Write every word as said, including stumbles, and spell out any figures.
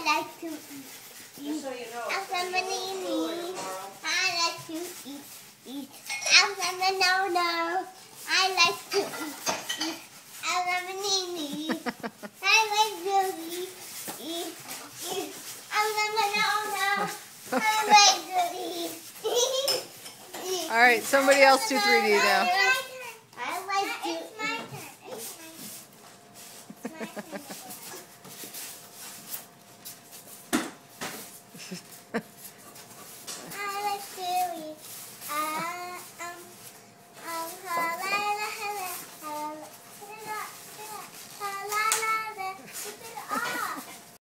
like to eat. Just so you know, I like to eat, eat. No, no. I like to eat, eat. I like to eat, eat, eat. No, no. I like to eat, eat. All right, somebody else do three D now. I like to eat. It's my turn. It's my turn.